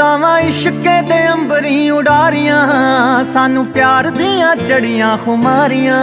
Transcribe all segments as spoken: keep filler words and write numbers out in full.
लावां इश्के दे अंबरी उडारियां, सानू प्यार दियां चढ़ियां खुमारियां।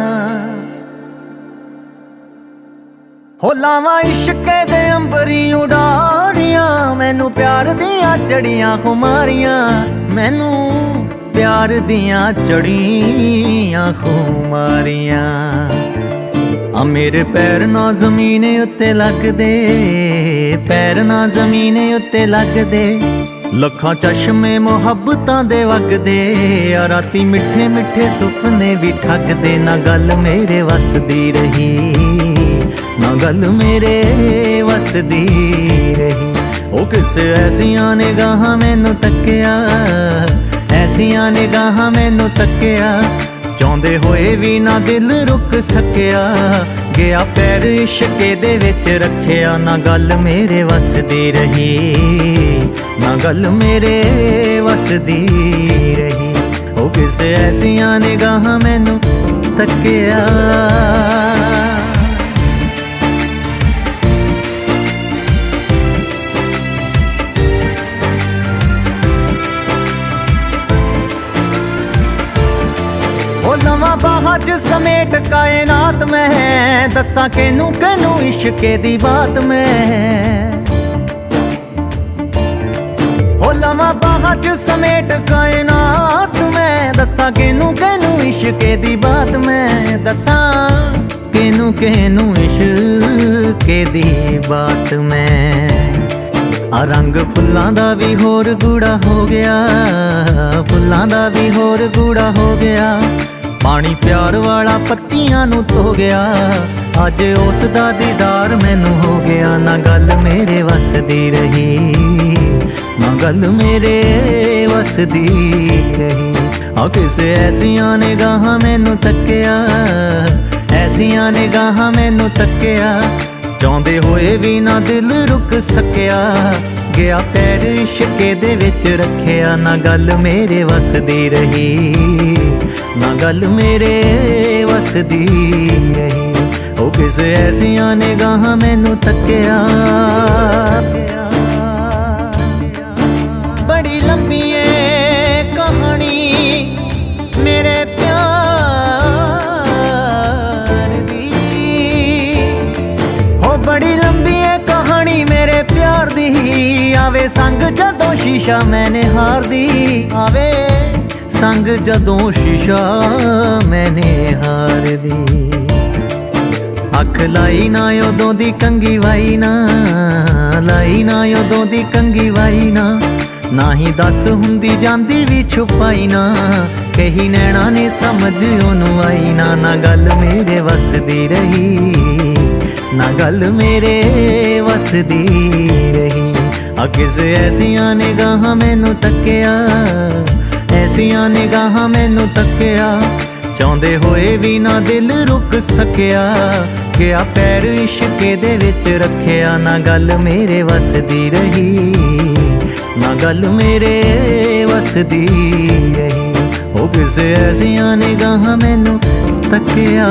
हो लावां इश्के दे अंबरी उडारियां, मैनू प्यार दियां चढ़ियां खुमारियां। मैनू प्यार दियां चढ़ियां खुमारियां। आ मेरे पैर ना जमीन उत्ते लगदे, पैर ना जमीन उत्ते लगदे। लखां चश्मे मुहब्बतां दे वगदे, आ राती मिठे मिठे सुपने भी ठगदे। ना गल मेरे वसदी रही, ना गल मेरे वसदी रही। ओ किसे ऐसियां निगाहां मैनू तक्किया, ऐसियां निगाहां मैनू तक्किया। चाहुंदे होए भी ना दिल रुक सकिया, गया पैर इश्के दे विच रखिया। ना गल मेरे वसदी रही, ना गल मेरे वसदी रही। ओ किसे ऐसियां निगाहां मैनू तक्किया। लवां बाहां च समेट कायनात में, दस्सां केनू केनू इश्के दी बात में। हो लवां बाहां च समेट कायनात में, दस्सां केनू केनू इश्के दी बात में। दस्सां केनू केनू इश्के दी बात में। आ रंग फुल्लां दा भी होर गूढ़ा हो गया, फुल्लां दा भी होर गूढ़ा हो गया। पानी प्यार वाला पत्तियां नू धो गया, अज उस दा दीदार मैनू हो गया। ना गल मेरे वसदी रही, ना गल मेरे वसदी रही। आ किसे ऐसियां निगाहां मैनू तक्किया, ऐसियां निगाहां मैनू तक्किया। चाहुंदे होए भी ना दिल रुक सकिया, गया पैर इश्के दे विच रखिया। ना गल मेरे वसदी रही, ना गल मेरे वसदी रही। ओ किसे ऐसियां निगाहां मैनू तक्किया। बड़ी लंबी है कहानी मेरे प्यार दी, हो बड़ी लंबी है कहानी मेरे प्यार दी। आवे संग जदों शीशा मैंने हार दी, आवे संग जदों शीशा मैंने हार दी। अख लाई ना उदों दी कंगी वाई ना, लाई ना उदों दी कंगी वाई ना। ना ही दस हुंदी जांदी भी छुपाई ना, कही नैना ने समझ ओनू आई ना। ना गल मेरे वसदी रही, ना गल मेरे वसदी रही। आ किसे ऐसियां निगाहां मैनू तक्किया, ऐसियां निगाहां मैनू तक्किया। चाहुंदे होए भी ना दिल रुक सकिया, गया पैर इश्के दे विच रखिया। ना गल मेरे वसदी रही, ना गल मेरे वसदी रही। ओ किसे ऐसियां निगाहां मैनू तक्किया।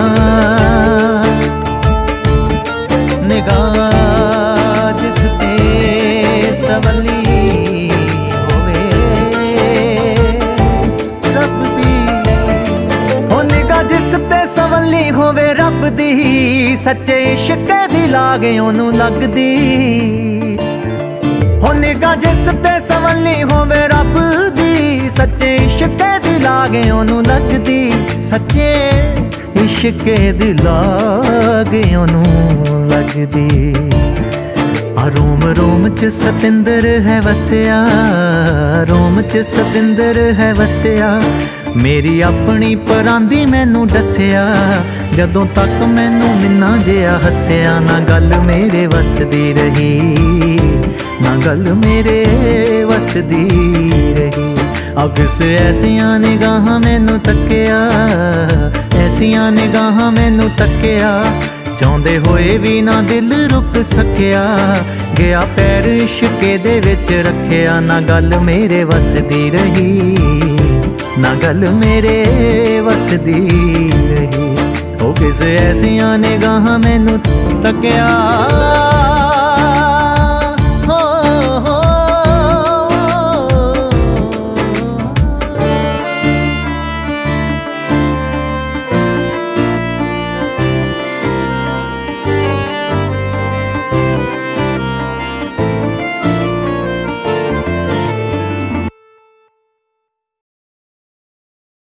निगाह जिस ते सवली होवे रब दी, हो निगाह जिस ते सवली होवे रब दी। सच्चे इश्के दी लाग ओनू लगदी, हो निगाह जिस ते सवली होवे रब दी। सच्चे इश्के दी लाग ओनू लगदी, सच्चे इश्के दी लाग ओनू लगदी। आ रोम रोम च सतिंदर है वसिया, रोम च सतिंदर है वसिया। मेरी अपनी परांदी मैनू दसिया, जदों तक मैनू मिन्ना जिहा हसिया। ना गल मेरे वसदी रही, ना गल मेरे वसदी रही। आ किसे ऐसियां निगाहां मैनू तक्किया, ऐसियां निगाहां मैनू तक्किया। चाहुंदे होए भी ना दिल रुक सकिया, गया पैर इश्के दे विच रखिया। ना गल मेरे वसदी रही, ना गल मेरे वसदी रही। ओ किसे ऐसियां निगाहां मैनू तक्किया।